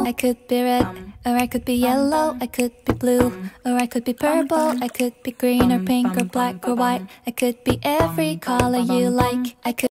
I could be red, or I could be yellow, I could be blue, or I could be purple, I could be green or pink or black or white. I could be every color you like. I could